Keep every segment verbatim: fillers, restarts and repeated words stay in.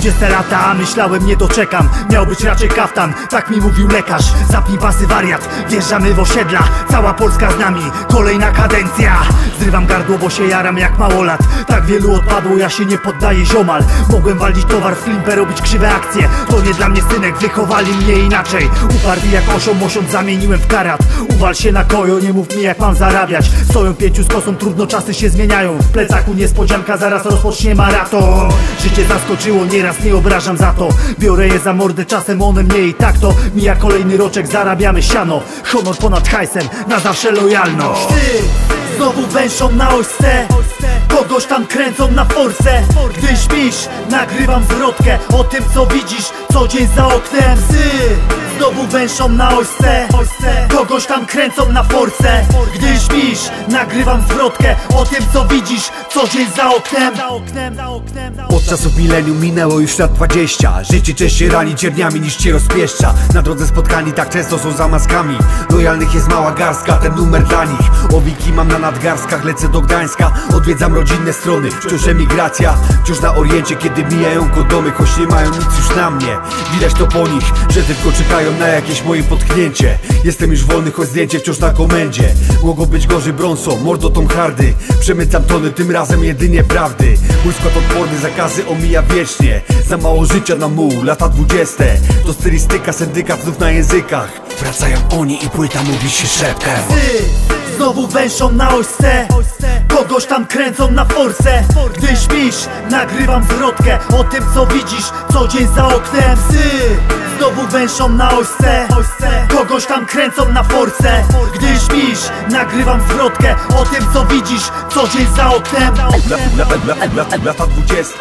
Dwudzieste lata, a myślałem nie doczekam. Miał być raczej kaftan, tak mi mówił lekarz. Zapnij pasy wariat, wjeżdżamy w osiedla. Cała Polska z nami, kolejna kadencja. Zrywam gardło, bo się jaram jak małolat. Tak wielu odpadło, ja się nie poddaję ziomal. Mogłem walić towar w flimpę, robić krzywe akcje. To nie dla mnie synek, wychowali mnie inaczej. Uparty jak osią, mosiąc zamieniłem w karat. Uwal się na kojo, nie mów mi jak mam zarabiać. Stoją pięciu z kosą, trudno czasy się zmieniają. W plecaku niespodzianka, zaraz rozpocznie maraton. Życie zaskoczyło, nieraz nie obrażam za to. Biorę je za mordę, czasem one mnie i tak to. Mija kolejny roczek, zarabiamy siano. Honor ponad hajsem, na zawsze lojalność. Ty, znowu węszą na ośce. Kogoś tam kręcą na force. Gdy śpisz, nagrywam zwrotkę o tym co widzisz co dzień za oknem. Ty, znowu węszą na ośce. Kogoś tam kręcą na force. Gdy śpisz, nagrywam zwrotkę o tym co widzisz co dzień za oknem. Od czasów milenium minęło już lat dwadzieścia. Życie częściej rani cierniami niż cię rozpieszcza. Na drodze spotkani tak często są za maskami. Lojalnych jest mała garstka, ten numer dla nich. Owiki mam na nadgarstkach, lecę do Gdańska. Odwiedzam rodzinne strony, wciąż emigracja. Wciąż na oriencie, kiedy mijają kondomy. Choć nie mają nic już na mnie. Widać to po nich, że tylko czekają na jakieś moje potknięcie. Jestem już wolny, choć zdjęcie wciąż na komendzie. Mogło być gorzej brązo, mordo Tom Hardy. Przemycam tony, tym razem jedynie prawdy. Mój skład odporny, zakazy omija wiecznie. Za mało życia na muł, lata dwudzieste. To stylistyka, syndykat znów na językach. Wracają oni i płyta mówi się szeptem. Ty, znowu węszą na ośce. Kogoś tam kręcą na force. Gdy śpisz, nagrywam zwrotkę o tym co widzisz co dzień za oknem. Ty, znowu węszą na ośce. Kogoś tam kręcą na force. Gdy śpisz, nagrywam zwrotkę o tym co widzisz co dzień za oknem. Lata dwudzieste.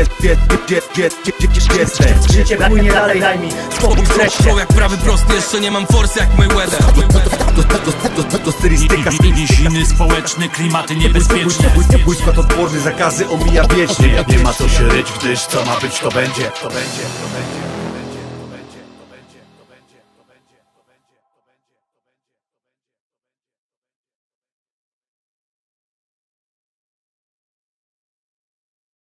Życie płynie dalej, daj mi spokój wreszcie. Flow jak prawy prosty, jeszcze nie mam forsy jak Mayweather. To stylistyka, Zimny, społeczny, klimaty niebezpieczne. mój skład odporny, zakazy omija wiecznie. Nie ma co się ryć, gdyż co ma być to będzie. To będzie, to będzie.